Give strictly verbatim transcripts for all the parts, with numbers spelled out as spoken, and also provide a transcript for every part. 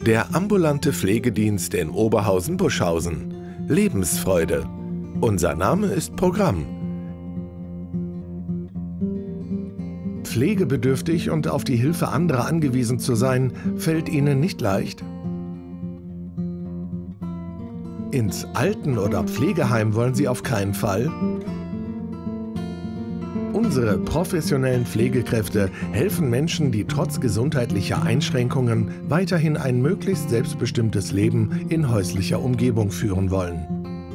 Der ambulante Pflegedienst in Oberhausen-Buschhausen. Lebensfreude. Unser Name ist Programm. Pflegebedürftig und auf die Hilfe anderer angewiesen zu sein, fällt Ihnen nicht leicht? Ins Alten- oder Pflegeheim wollen Sie auf keinen Fall? Unsere professionellen Pflegekräfte helfen Menschen, die trotz gesundheitlicher Einschränkungen weiterhin ein möglichst selbstbestimmtes Leben in häuslicher Umgebung führen wollen.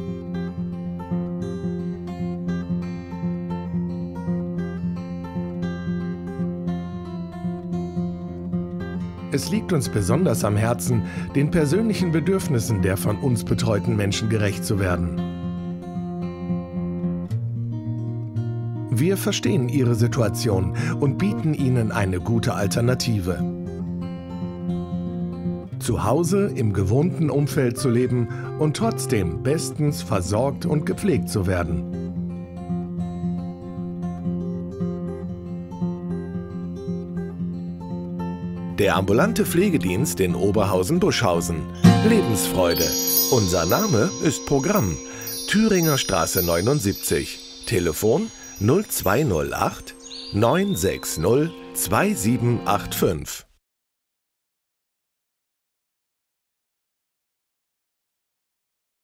Es liegt uns besonders am Herzen, den persönlichen Bedürfnissen der von uns betreuten Menschen gerecht zu werden. Wir verstehen Ihre Situation und bieten Ihnen eine gute Alternative. Zu Hause im gewohnten Umfeld zu leben und trotzdem bestens versorgt und gepflegt zu werden. Der ambulante Pflegedienst in Oberhausen-Buschhausen. Lebensfreude. Unser Name ist Programm. Thüringer Straße neunundsiebzig. Telefon null zwei null acht neun sechs null zwei sieben acht fünf.